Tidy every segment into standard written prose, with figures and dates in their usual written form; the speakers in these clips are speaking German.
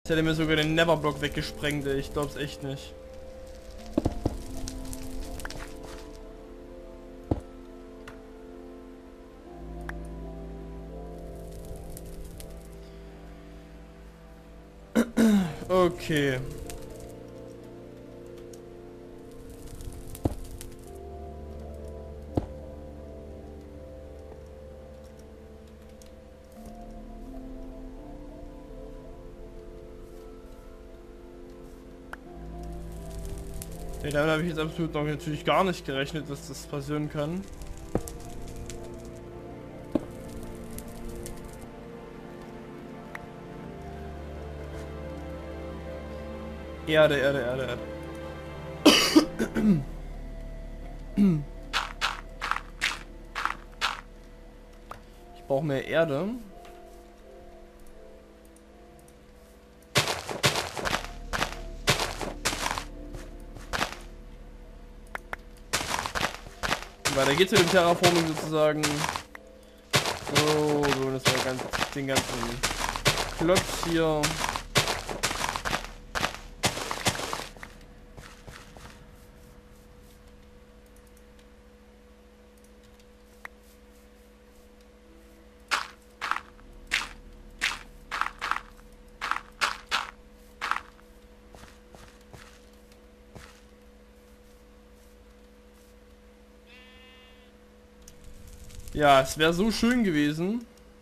Jetzt hätte mir sogar den Neverblock weggesprengt, ey. Ich glaub's echt nicht. Okay. Ja, damit habe ich jetzt absolut noch natürlich gar nicht gerechnet, dass das passieren kann. Erde, Erde, Erde, Erde. Ich brauche mehr Erde. Weiter geht's mit dem Terraforming sozusagen. So, das war den ganzen Klotz hier. Ja, es wäre so schön gewesen.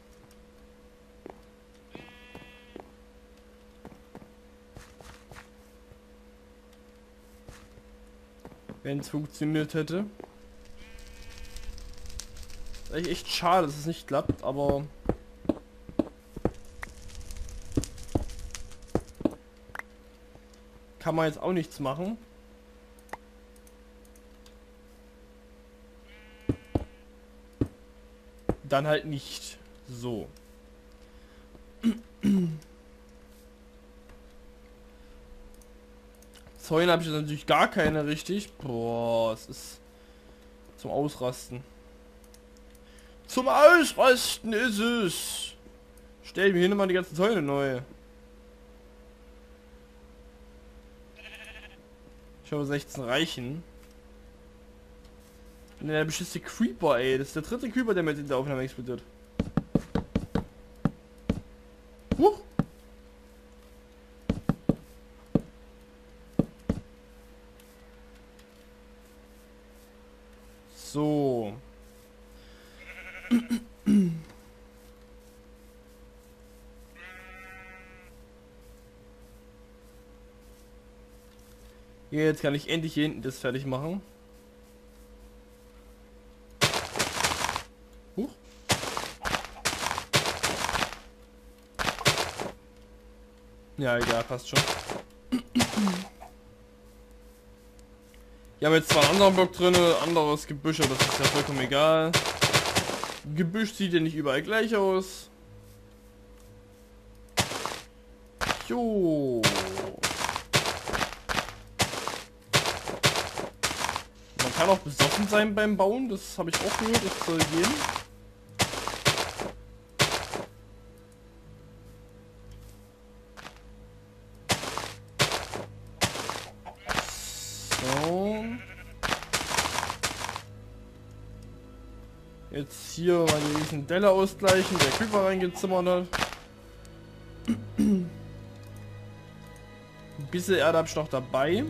Wenn es funktioniert hätte. Ist eigentlich echt schade, dass es nicht klappt, aber... kann man jetzt auch nichts machen. Dann halt nicht. So. Zäune habe ich jetzt natürlich gar keine richtig. Boah, es ist zum Ausrasten. Zum Ausrasten ist es. Stell mir hier mal die ganzen Zäune neu. Ich hoffe 16 reichen. Und der beschissene Creeper, ey. Das ist der dritte Creeper, der mit in der Aufnahme explodiert. Huch! So. Jetzt kann ich endlich hier hinten das fertig machen. Huch. Ja, egal, passt schon. Wir haben jetzt zwar einen anderen Block drin, anderes Gebüsch, aber das ist ja vollkommen egal. Gebüsch sieht ja nicht überall gleich aus. Jo. Man kann auch besoffen sein beim Bauen, das habe ich auch gehört, das soll gehen. So. Jetzt hier mal die riesen Delle ausgleichen, der Creeper reingezimmert hat. Ein bisschen Erde habe ich noch dabei.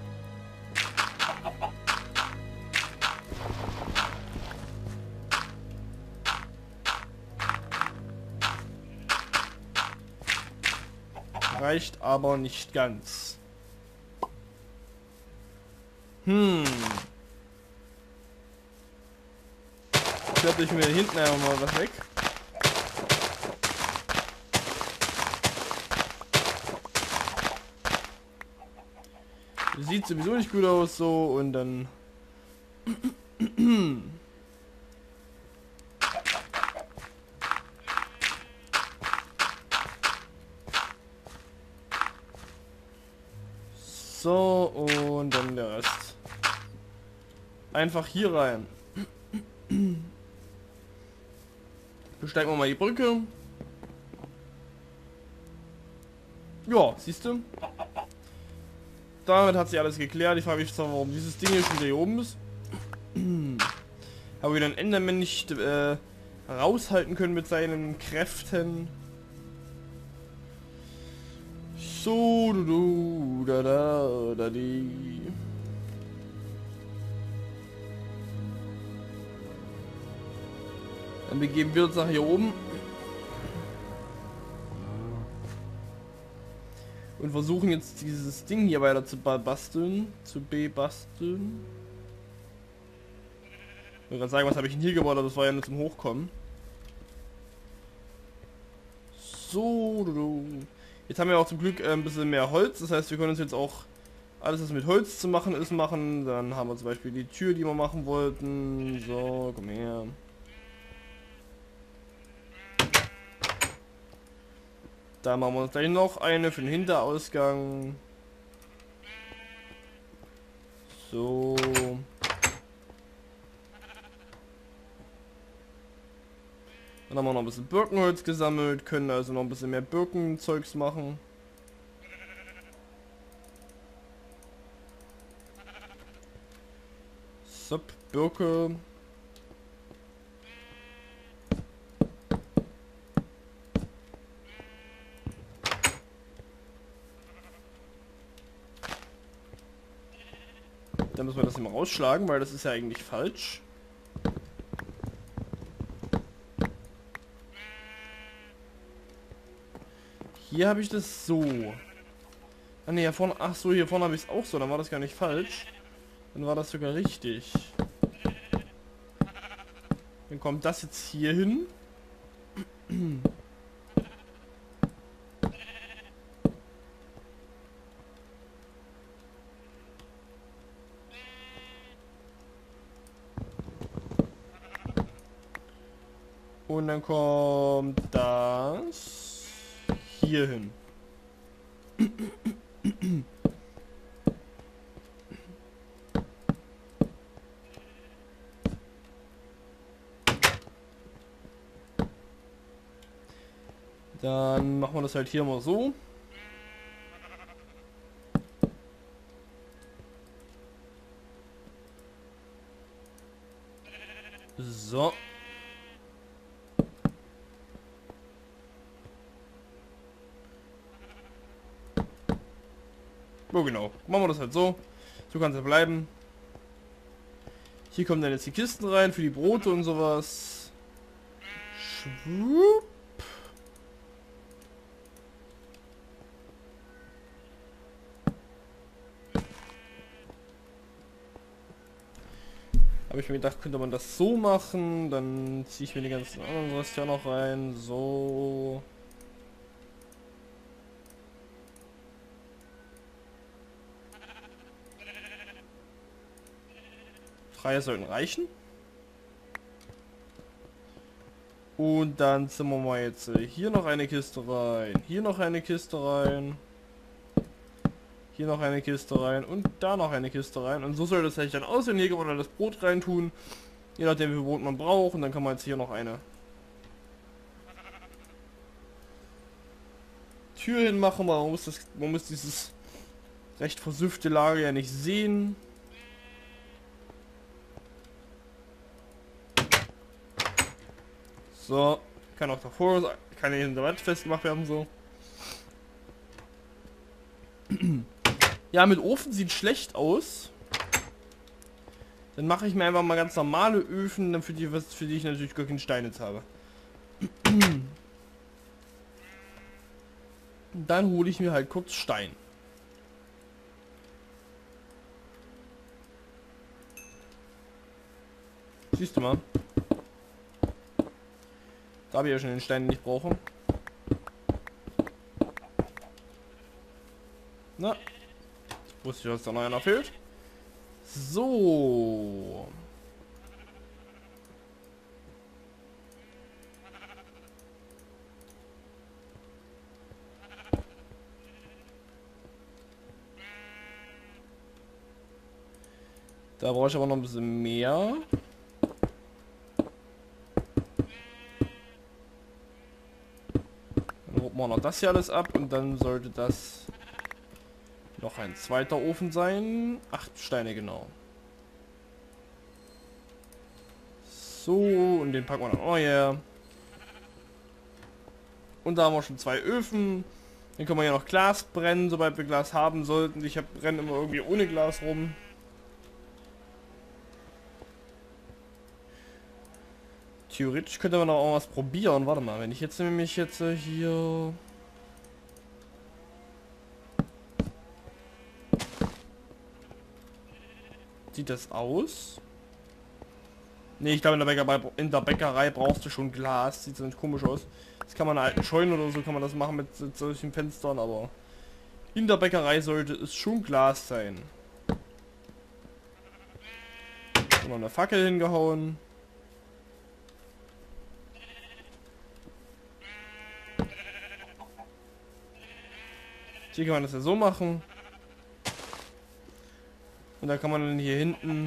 Reicht aber nicht ganz. Klappe ich mir hinten einfach mal was weg. Sieht sowieso nicht gut aus so und dann... So, und dann der Rest. Einfach hier rein. Besteigen wir mal die Brücke. Ja, siehst du? Damit hat sich alles geklärt. Ich frage mich zwar, warum dieses Ding hier schon hier oben ist. Aber wir den Enderman nicht raushalten können mit seinen Kräften. So, du, da, da, da, die. Dann begeben wir uns nach hier oben. Und versuchen jetzt dieses Ding hier weiter zu basteln. Zu basteln. Ich will gerade sagen, was habe ich denn hier gebaut, aber das war ja nur zum Hochkommen. So, jetzt haben wir auch zum Glück ein bisschen mehr Holz. Das heißt, wir können uns jetzt auch alles, was mit Holz zu machen ist, machen. Dann haben wir zum Beispiel die Tür, die wir machen wollten. So, komm her. Da machen wir uns gleich noch eine für den Hinterausgang. So. Dann haben wir noch ein bisschen Birkenholz gesammelt, können also noch ein bisschen mehr Birkenzeugs machen. Sub, Birke. Dann müssen wir das immer rausschlagen, weil das ist ja eigentlich falsch. Hier habe ich das so. Ah ne, hier vorne, ach so, hier vorne habe ich es auch so, dann war das gar nicht falsch. Dann war das sogar richtig. Dann kommt das jetzt hier hin. Und dann kommt das hier hin. Dann machen wir das halt hier mal so. So. Oh genau, machen wir das halt so. So kann es ja bleiben. Hier kommen dann jetzt die Kisten rein für die Brote und sowas. Schwupp. Habe ich mir gedacht, könnte man das so machen. Dann ziehe ich mir die ganzen anderen Rest ja noch rein. So. Freie sollten reichen. Und dann zimmern wir jetzt hier noch eine Kiste rein. Hier noch eine Kiste rein. Hier noch eine Kiste rein und da noch eine Kiste rein. Und so soll das eigentlich dann aussehen. Hier kann man dann das Brot reintun. Je nachdem wie viel Brot man braucht. Und dann kann man jetzt hier noch eine Tür hinmachen. Man muss dieses recht versüffte Lager ja nicht sehen. So, kann auch davor, kann hier in der Wand festgemacht werden, so. Ja, mit Ofen sieht schlecht aus. Dann mache ich mir einfach mal ganz normale Öfen, dann für die ich natürlich gar keinen Stein jetzt habe. Dann hole ich mir halt kurz Stein. Siehst du mal. Da habe ich ja schon den Stein, den ich brauche. Na, wusste ich, dass da noch einer fehlt. So. Da brauche ich aber noch ein bisschen mehr. Machen wir noch das hier alles ab und dann sollte das noch ein zweiter Ofen sein. 8 Steine genau. So, und den packen wir dann auch her. Und da haben wir schon 2 Öfen. Dann können wir ja noch Glas brennen, sobald wir Glas haben sollten. Ich brenne immer irgendwie ohne Glas rum. Theoretisch könnte man auch was probieren. Warte mal, wenn ich jetzt nämlich hier... Sieht das aus? Ne, ich glaube in der Bäckerei brauchst du schon Glas. Sieht so komisch aus. Das kann man in alten Scheunen oder so kann man das machen mit solchen Fenstern, aber in der Bäckerei sollte es schon Glas sein. Noch eine Fackel hingehauen. Hier kann man das ja so machen. Und da kann man dann hier hinten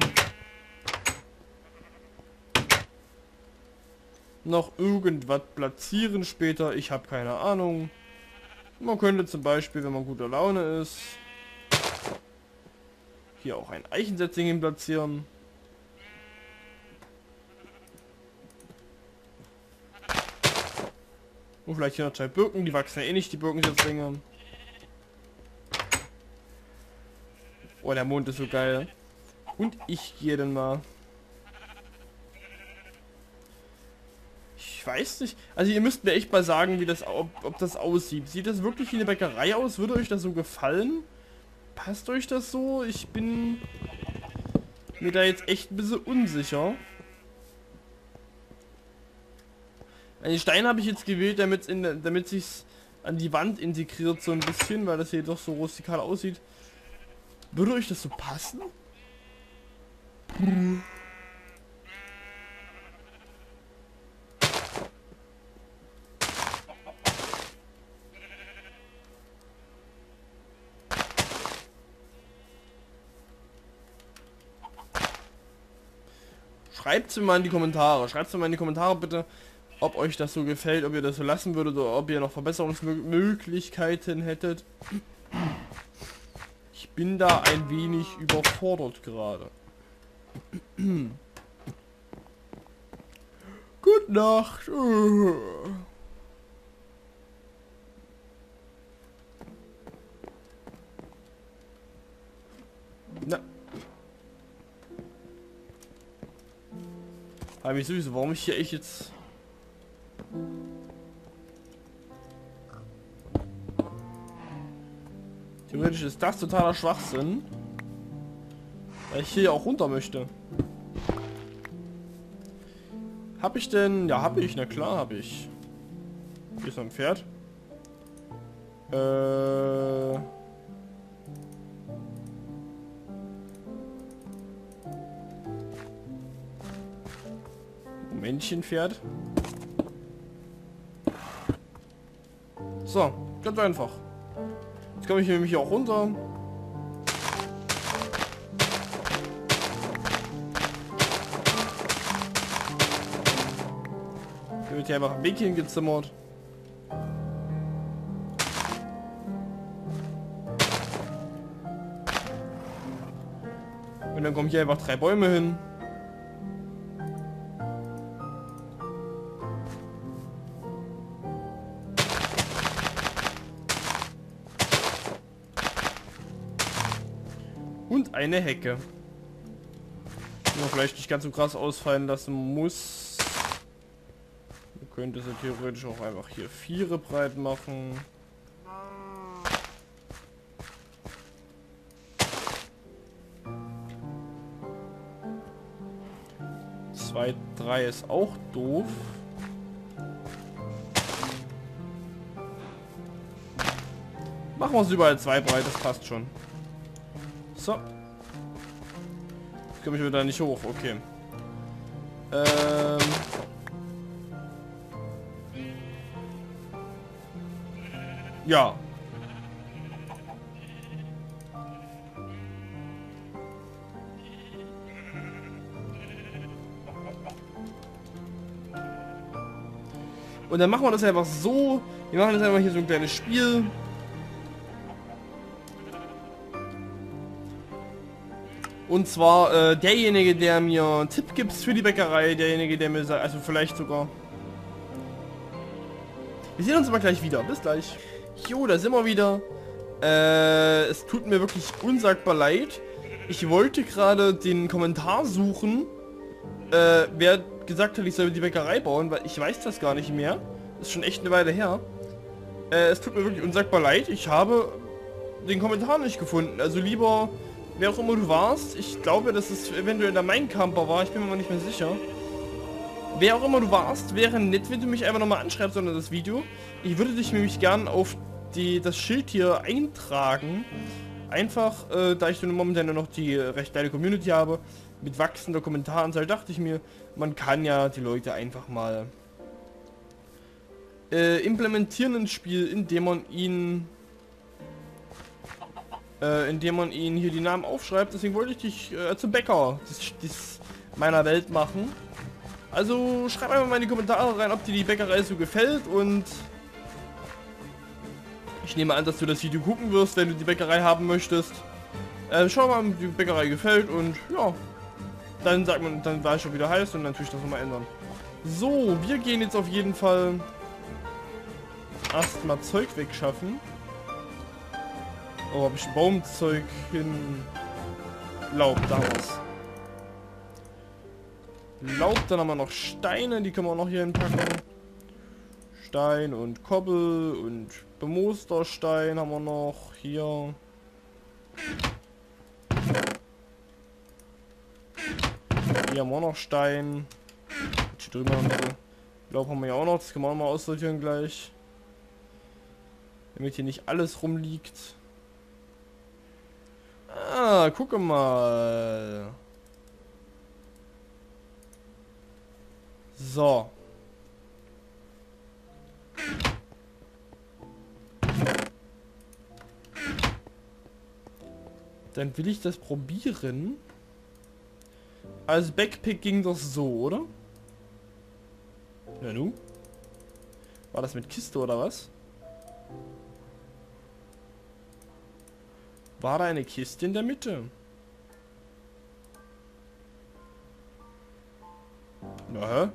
noch irgendwas platzieren später. Ich habe keine Ahnung. Man könnte zum Beispiel, wenn man guter Laune ist, hier auch ein Eichensetzling hin platzieren. Und vielleicht hier noch 2 Birken. Die wachsen ja eh nicht, die Birkensetzlinge. Oh, der Mond ist so geil. Und ich gehe dann mal. Ich weiß nicht. Also ihr müsst mir echt mal sagen, wie das, ob das aussieht. Sieht das wirklich wie eine Bäckerei aus? Würde euch das so gefallen? Passt euch das so? Ich bin mir da jetzt echt ein bisschen unsicher. Die Steine habe ich jetzt gewählt, damit sich's an die Wand integriert so ein bisschen, weil das hier doch so rustikal aussieht. Würde euch das so passen? Schreibt mir mal in die Kommentare. Schreibt mir mal in die Kommentare bitte, ob euch das so gefällt, ob ihr das so lassen würdet oder ob ihr noch Verbesserungsmöglichkeiten hättet. Ich bin da ein wenig überfordert gerade. Gute Nacht. Na. Aber ich sowieso, warum ich hier echt jetzt... Theoretisch ist das totaler Schwachsinn. Weil ich hier auch runter möchte. Hab ich denn... Ja, hab ich. Na klar, hab ich. Hier ist noch ein Pferd. Männchenpferd. So, ganz einfach. Jetzt komme ich nämlich hier auch runter. Hier wird hier einfach ein Weg hingezimmert. Und dann kommen hier einfach 3 Bäume hin. Und eine Hecke. Die man vielleicht nicht ganz so krass ausfallen lassen muss. Man könnte sie theoretisch auch einfach hier 4 breit machen. Zwei, 3 ist auch doof. Machen wir es überall 2 breit, das passt schon. So. Jetzt komme ich wieder nicht hoch, okay. Ja. Und dann machen wir das einfach so. Wir machen das einfach hier so ein kleines Spiel. Und zwar derjenige, der mir einen Tipp gibt für die Bäckerei, derjenige, der mir sagt, also vielleicht sogar. Wir sehen uns aber gleich wieder. Bis gleich. Jo, da sind wir wieder. Es tut mir wirklich unsagbar leid. Ich wollte gerade den Kommentar suchen, wer gesagt hat, ich soll die Bäckerei bauen, weil ich weiß das gar nicht mehr. Ist schon echt eine Weile her. Es tut mir wirklich unsagbar leid. Ich habe den Kommentar nicht gefunden. Also lieber, wer auch immer du warst, ich glaube, dass es eventuell der Minecamper war. Ich bin mir mal nicht mehr sicher. Wer auch immer du warst, wäre nett, wenn du mich einfach nochmal anschreibst unter das Video. Ich würde dich nämlich gern auf das Schild hier eintragen. Einfach, da ich momentan noch die recht kleine Community habe, mit wachsender Kommentaranzahl, dachte ich mir, man kann ja die Leute einfach mal implementieren ins Spiel, indem man ihnen hier die Namen aufschreibt. Deswegen wollte ich dich zum Bäcker meiner Welt machen. Also schreib einfach mal in die Kommentare rein, ob dir die Bäckerei so gefällt, und ich nehme an, dass du das Video gucken wirst, wenn du die Bäckerei haben möchtest. Schau mal, ob die Bäckerei gefällt, und ja, dann sagt man, dann war es schon wieder heiß, und dann natürlich das nochmal ändern. So, wir gehen jetzt auf jeden Fall erstmal Zeug wegschaffen. Oh, habe ich Baumzeug hin... Laub, da was. Laub, dann haben wir noch Steine, die können wir auch noch hier hinpacken. Stein und Kobbel und bemooster Stein haben wir noch hier. Hier haben wir noch Stein. Hier drüben haben wir Laub, haben wir ja auch noch, das können wir auch mal aussortieren gleich. Damit hier nicht alles rumliegt. Ah, gucke mal. So. Dann will ich das probieren. Als Backpick ging das so, oder? Na nu? War das mit Kiste oder was? War da eine Kiste in der Mitte? Na, hä?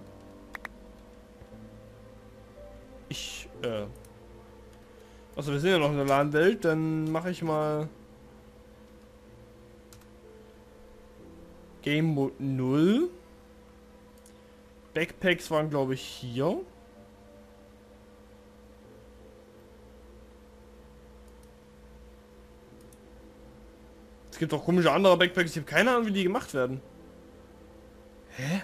Also wir sind ja noch in der LAN-Welt, dann mache ich mal Game Mode 0. Backpacks waren, glaube ich, hier. Es gibt auch komische andere Backpacks, ich habe keine Ahnung, wie die gemacht werden. Hä?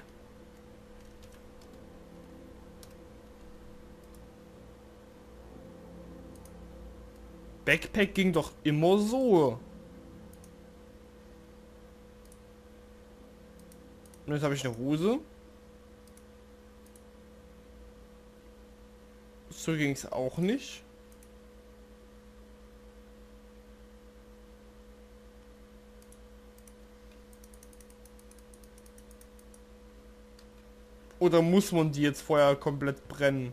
Backpack ging doch immer so. Und jetzt habe ich eine Hose. So ging es auch nicht. Oder muss man die jetzt vorher komplett brennen?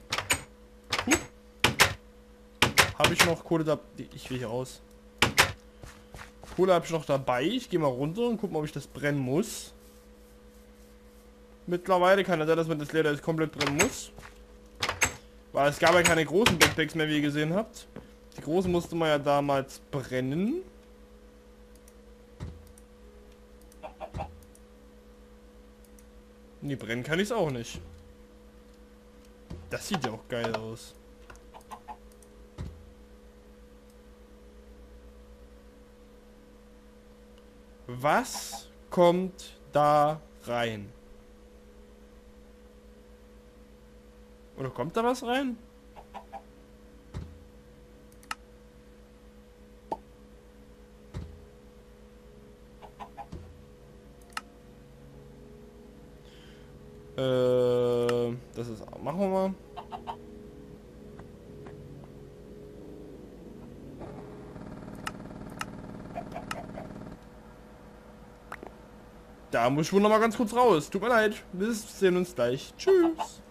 Habe ich noch Kohle da? Ich will hier raus. Kohle habe ich noch dabei. Ich gehe mal runter und gucke mal, ob ich das brennen muss. Mittlerweile kann es sein, dass man das Leder jetzt komplett brennen muss. Weil es gab ja keine großen Backpacks mehr, wie ihr gesehen habt. Die großen musste man ja damals brennen. Nee, brennen kann ich es auch nicht. Das sieht ja auch geil aus. Was kommt da rein? Oder kommt da was rein? Das ist... Machen wir mal. Da muss ich wohl noch mal ganz kurz raus. Tut mir leid. Wir sehen uns gleich. Tschüss.